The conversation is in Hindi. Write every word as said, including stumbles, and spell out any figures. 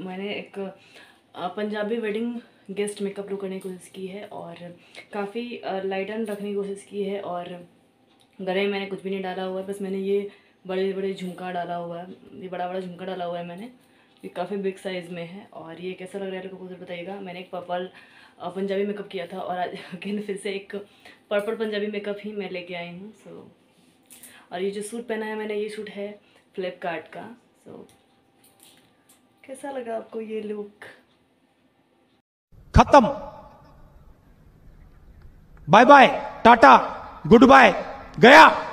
मैंने एक Punjabi wedding guest makeup look करने की कोशिश की है और काफ़ी लाइट एंड रखने की कोशिश की है। और गले में मैंने कुछ भी नहीं डाला हुआ है, बस मैंने ये बड़े बड़े झुमका डाला हुआ है, ये बड़ा बड़ा झुमका डाला हुआ है मैंने, ये काफ़ी बिग साइज़ में है। और ये कैसा लग रहा है लोगों को बताइएगा। मैंने एक पर्पल पंजाबी मेकअप किया था और आज अगेन फिर से एक पर्पल पंजाबी मेकअप ही मैं लेके आई हूँ। सो और ये जो सूट पहना है मैंने, ये सूट है फ्लिपकार्ट का। सो कैसा लगा आपको ये लुक? खत्म, bye bye, tata, goodbye, गया।